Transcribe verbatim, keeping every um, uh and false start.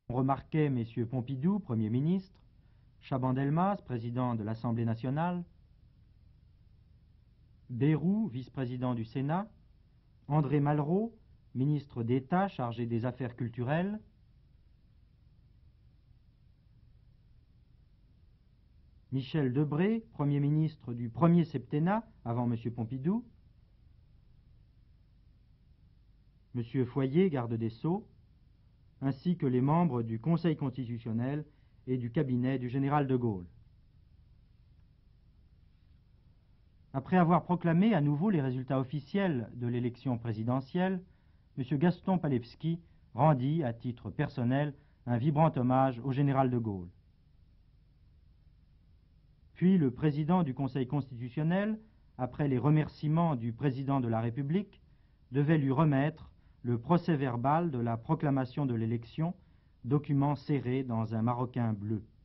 On remarquait messieurs Pompidou, Premier ministre, Chaban-Delmas, président de l'Assemblée nationale, Bayrou, vice-président du Sénat, André Malraux, ministre d'État chargé des affaires culturelles, Michel Debré, Premier ministre du premier septennat avant M. Pompidou, M. Foyer, garde des Sceaux, ainsi que les membres du Conseil constitutionnel et du cabinet du général de Gaulle. Après avoir proclamé à nouveau les résultats officiels de l'élection présidentielle, M. Gaston Palevski rendit, à titre personnel, un vibrant hommage au général de Gaulle. Puis le président du Conseil constitutionnel, après les remerciements du président de la République, devait lui remettre le procès-verbal de la proclamation de l'élection, document serré dans un maroquin bleu.